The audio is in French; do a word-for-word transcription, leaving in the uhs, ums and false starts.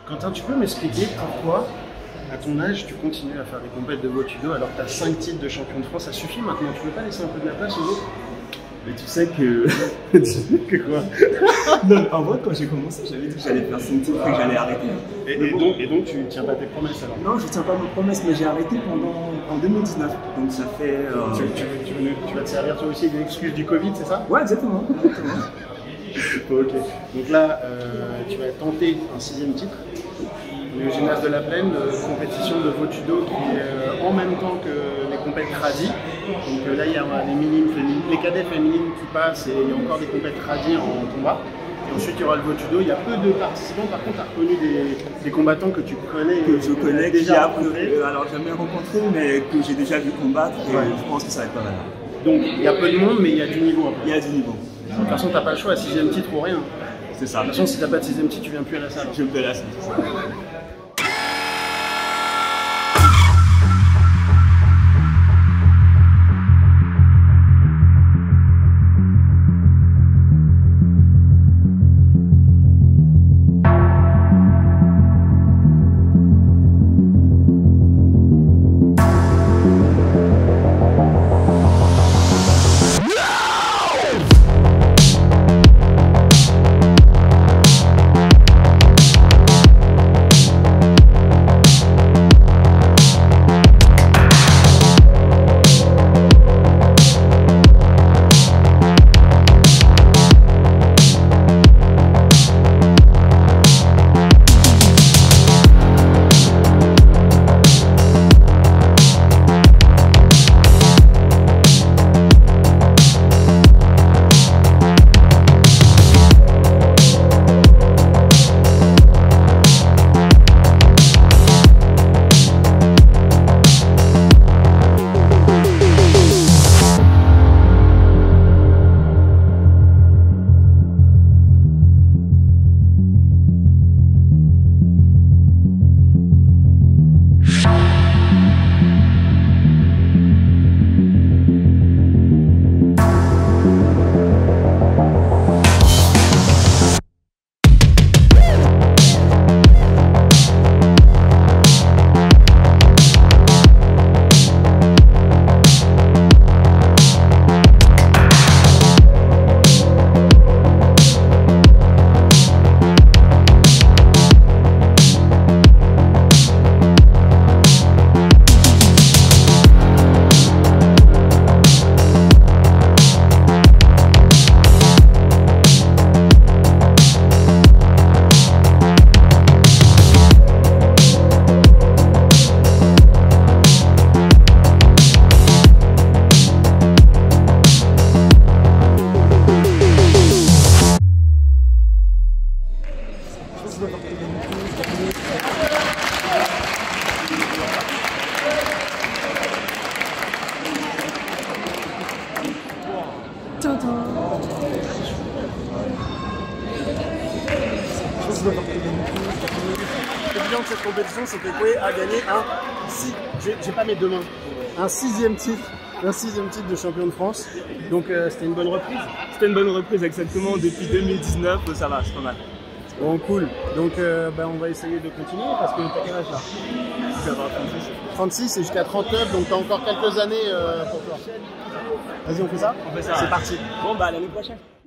Quentin, tu peux m'expliquer pourquoi, à ton âge, tu continues à faire des compètes de Votudo alors que tu as cinq titres de champion de France? Ça suffit maintenant, tu veux pas laisser un peu de la place aux autres? Mais tu sais que... Tu sais que quoi? Non, en vrai, quand j'ai commencé, j'avais dit que j'allais faire cinq titres et que j'allais arrêter. Et, et, bon. donc, et donc, tu tiens pas tes promesses alors? Non, je tiens pas mes promesses, mais j'ai arrêté pendant en deux mille dix-neuf. Donc ça fait... Euh... Tu, tu, tu, tu vas te servir toi aussi des excuses du Covid, c'est ça? Ouais, exactement. exactement. Ok. Donc là, euh, tu vas tenter un sixième titre. Le gymnase de la Plaine, euh, compétition de Votudo qui est euh, en même temps que les compètes radis. Donc euh, là, il y a les minimes, les cadets féminines qui passent et il y a encore des compètes radis en combat. Et ensuite, il y aura le Votudo. Il y a peu de participants. Par contre, tu as reconnu des, des combattants que tu connais. Que je connais, que j'ai rencontré. Euh, alors, jamais rencontré, mais que j'ai déjà vu combattre. Et ouais. Je pense que ça va être pas mal. Donc, il y a peu de monde, mais il y a du niveau. Il y a du niveau. De toute façon, tu n'as pas le choix. Sixième titre ou rien. C'est ça. De toute façon, si tu n'as pas de sixième titre, tu viens plus à la salle. Je viens plus à la salle. L'évident de cette compétition, c'est que Koué a gagné un, six, j'ai pas mes deux mains, un sixième titre, un sixième titre de champion de France. Donc euh, c'était une bonne reprise. C'était une bonne reprise, exactement. Depuis deux mille dix-neuf, ça va, c'est pas mal. Bon, cool. Donc euh, bah, on va essayer de continuer parce que t'as quel âge là? trente-six. trente-six et jusqu'à trente-neuf, donc t'as encore quelques années euh, pour toi. Vas-y, on fait ça? On fait ça. C'est parti. Bon, bah à l'année prochaine.